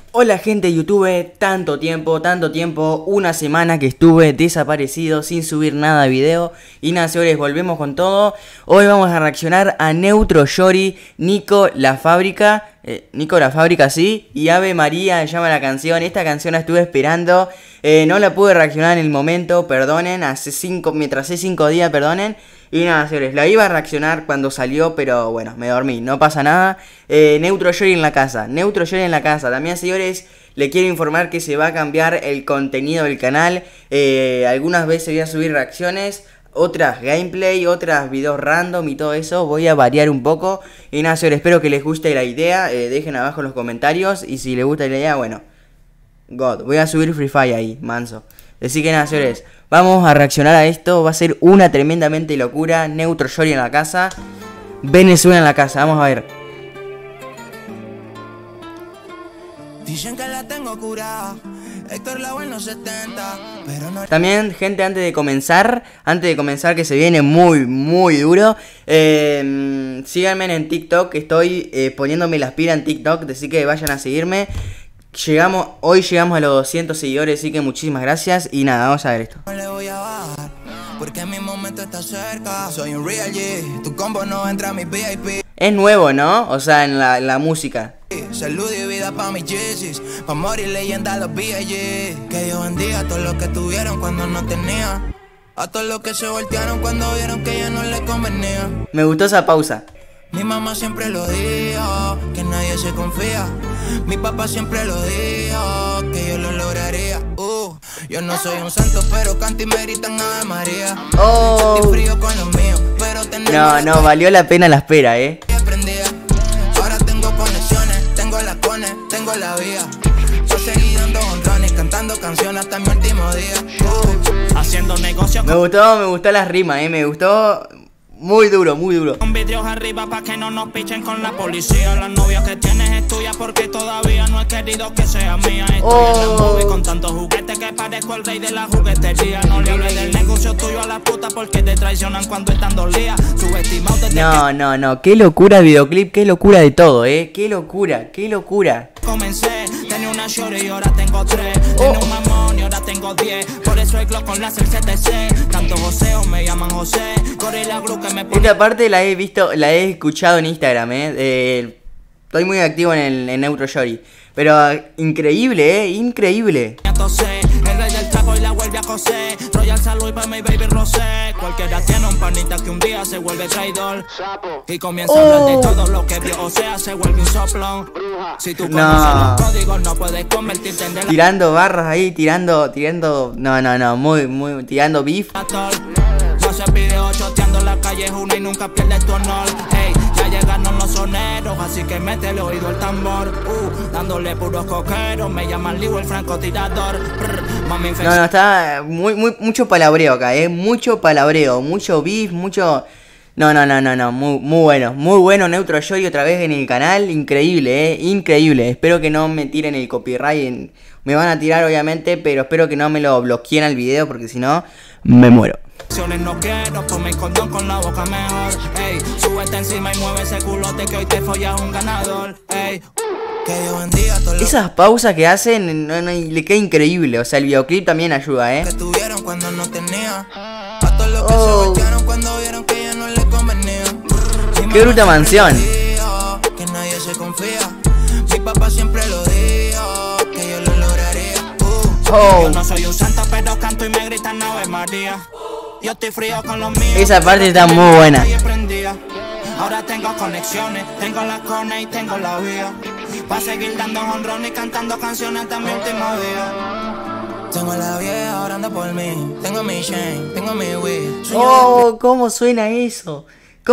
Hola gente de YouTube, tanto tiempo, una semana que estuve desaparecido sin subir nada de video. Y nada, señores, volvemos con todo. Hoy vamos a reaccionar a Neutro Shorty, Nico La Fábrica, sí, y Ave María se llama la canción. Esta canción la estuve esperando, no la pude reaccionar en el momento, perdonen, me tracé 5 días, perdonen. Y nada, señores, la iba a reaccionar cuando salió, pero bueno, me dormí, no pasa nada. Neutro Shorty en la casa, También, señores, le quiero informar que se va a cambiar el contenido del canal. Algunas veces voy a subir reacciones, otras gameplay, otras videos random y todo eso. Voy a variar un poco. Y nada, señores, espero que les guste la idea. Dejen abajo en los comentarios. Y si les gusta la idea, bueno, voy a subir Free Fire ahí, manso. Así que nada, señores, vamos a reaccionar a esto. Va a ser una tremendamente locura. Neutro Shorty en la casa, Venezuela en la casa, vamos a ver. Dicen que la tengo curada, Héctor Lavoe en los 70, pero no... También, gente, antes de comenzar, que se viene muy duro, síganme en TikTok, que estoy poniéndome las pilas en TikTok, así que vayan a seguirme. Hoy llegamos a los 200 seguidores, así que muchísimas gracias. Y nada, vamos a ver esto. No le voy a bajar, porque mi momento está cerca. Soy un real G, tu combo no entra a mi VIP. Es nuevo, ¿no? O sea, en la música. Salud y vida pa' mis Jesus, pa' morir leyenda a los B.I.G. Que Dios bendiga a todos los que tuvieron cuando no tenía, a todos los que se voltearon cuando vieron que ya no les convenía. Me gustó esa pausa. Mi mamá siempre lo dijo, que nadie se confía. Mi papá siempre lo dijo, que yo lo lograría. Yo no soy un santo, pero canto y me gritan Ave María. Sentí frío con los míos, pero no, valió la pena la espera, Ahora tengo conexiones, tengo las cones, tengo la vía. Yo seguí dando honrones, cantando canciones hasta mi último día. Haciendo negocios. Me gustó las rimas, me gustó. Muy duro. Con vidrios arriba pa' que no nos pichen con la policía. La novia que tienes es tuya porque todavía no he querido que sea mía. Estoy en la movie con tantos juguetes que parezco el rey de la juguetería. No le hables del negocio tuyo a la puta porque te traicionan cuando están dolidas. Subestimado desde No, qué locura el videoclip, qué locura de todo, qué locura. Comencé, tenía una shorty y ahora tengo 3. Tenía un mamón y ahora tengo 10. Por eso el Glock con la CTC. Tantos joseos me llaman José. Gorilla Glue que me pone... Esta parte la he escuchado en Instagram, estoy muy activo en Neutro Shorty. Pero increíble, increíble. El rey del trapo y la vuelve a coser. Royal Salud para mi baby Rosé. Cualquiera tiene un panita que un día se vuelve traidor y comienza a hablar de todo lo que vio, o sea, se vuelve un soplón. Si tú conoces los códigos no puedes convertirte en tirando barras ahí, tirando, muy, tirando beef. No se pide 8, choteando la calle es una y nunca pierdes tu honor. Ey, ya llegaron los soneros, así que métele oído al tambor. Dándole puros coqueros, me llaman Liu el francotirador. Mami, no, está mucho palabreo acá, mucho palabreo, mucho beef, mucho... No, muy bueno Neutro Shorty otra vez en el canal, increíble, increíble. Espero que no me tiren el copyright, me van a tirar obviamente, pero espero que no me lo bloqueen al video porque si no, me muero. No quiero, ponme condón con la boca mejor. Ey, súbete encima y mueve ese culote que hoy te follas un ganador. Ey, que Dios bendiga a todos. Esas pausas que hacen, le queda increíble. O sea, el videoclip también ayuda, que tuvieron cuando no tenía, a todos los que se voltearon cuando vieron que ya no les convenía. Qué bruta mansión. Que nadie se confía. Mi papá siempre lo dijo, que yo lo lograría. Yo no soy un santo, pero canto y me gritan Ave María. Yo estoy frío con los míos. Esa parte está muy buena. Ahora tengo conexiones, tengo las cones y tengo la vía. Pa' seguir dando honrones y cantando canciones hasta mi último día. Tengo la vieja orando por mí. Tengo mi chain, tengo mi weed. ¿Cómo suena eso?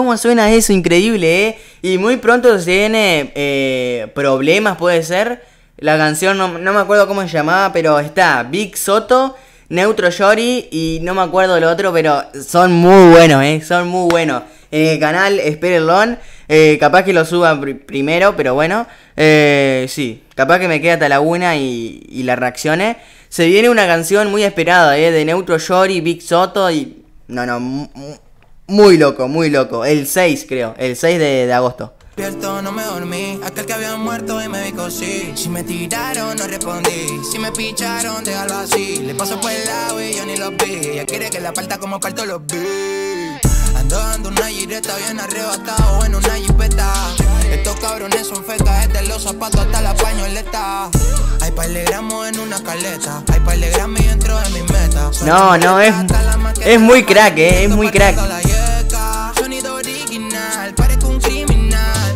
Increíble, Y muy pronto se viene Problemas, puede ser. La canción no me acuerdo cómo se llamaba, pero está Big Soto, Neutro Shorty y no me acuerdo lo otro, pero son muy buenos, son muy buenos. En el canal, espérenlo. Capaz que lo suba primero, pero bueno. Sí, capaz que me queda hasta la una y la reaccione. Se viene una canción muy esperada, de Neutro Shorty, Big Soto y... muy loco. El 6 creo, el 6 de agosto. Despierto, no me dormí, aquel que había muerto y me vi cosí. Si me tiraron, no respondí. Si me picharon, déjalo así. Le paso por el lado y yo ni los vi. Ella quiere que la parta como parto los vi. Ando dando una gireta bien arrebatado en una jipeta. Estos cabrones son fecas, desde los zapatos hasta la pañoleta. Hay par de gramos en una caleta. Hay par de gramos dentro de mi meta. No, es muy crack, es muy crack. Sonido original, parezco un criminal.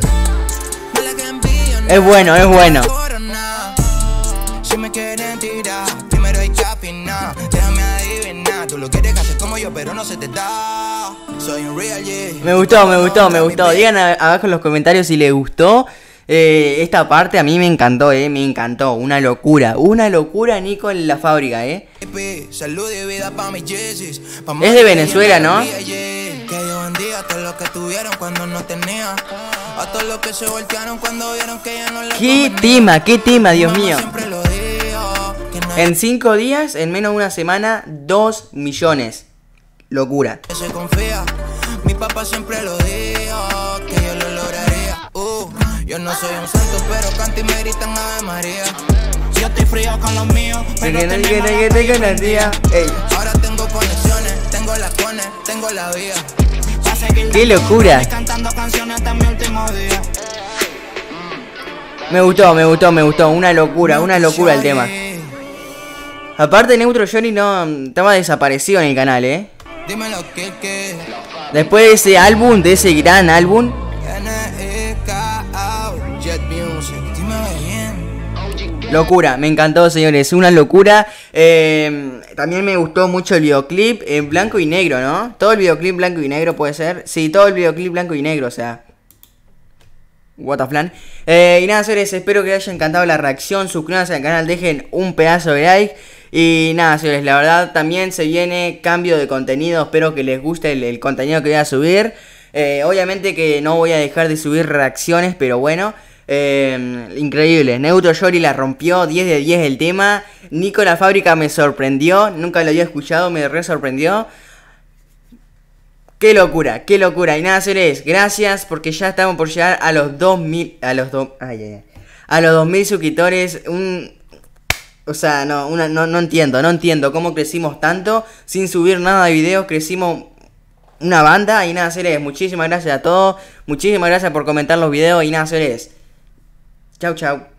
Es bueno, es bueno. Si me quieren tirar, primero hay que afinar. Déjame adivinar, tú lo quieres hacer como yo, pero no se te da. Soy un real G. Me gustó. Digan abajo en los comentarios si les gustó. Esta parte a mí me encantó, me encantó. Una locura Nico en la fábrica, Salud y vida pa' mis Yeezys. Es de Venezuela, ¿no? Que yo bendiga a todos los que tuvieron cuando no tenía. A todos los que se voltearon cuando vieron que ya no les convenía. Qué tema, Dios mío. Siempre lo dijo, que nadie En 5 días, en menos de una semana, 2 millones. Locura. se confía. Mi papá siempre lo dijo, que yo lo lograría. Yo no soy un santo, pero canto y me gritan Ave María. Yo estoy frío con los míos, pero ahora tengo conexiones, tengo las cones, tengo la vía. Qué locura. Cantando canciones hasta mi último día. Me gustó. Una locura el tema. Aparte, Neutro Johnny no estaba desaparecido en el canal, Dímelo que Después de ese álbum, de ese gran álbum. Jet Music, dime bien. Locura, me encantó, señores, una locura. También me gustó mucho el videoclip en blanco y negro, ¿no? Todo el videoclip blanco y negro puede ser. Sí, todo el videoclip blanco y negro, o sea. What a plan. Y nada, señores, espero que les haya encantado la reacción. Suscríbanse al canal, dejen un pedazo de like. Y nada, señores, la verdad también se viene cambio de contenido. Espero que les guste el contenido que voy a subir. Obviamente que no voy a dejar de subir reacciones, pero bueno. Increíble, Neutro Jory la rompió, 10 de 10 el tema. Nico la fábrica me sorprendió, nunca lo había escuchado, me re sorprendió. Qué locura. Y nada, señores, gracias porque ya estamos por llegar a los 2000. A los 2000 suscriptores. O sea, no entiendo cómo crecimos tanto sin subir nada de videos. Crecimos una banda. Y nada, señores, muchísimas gracias a todos. Muchísimas gracias por comentar los videos. Y nada, señores, chau.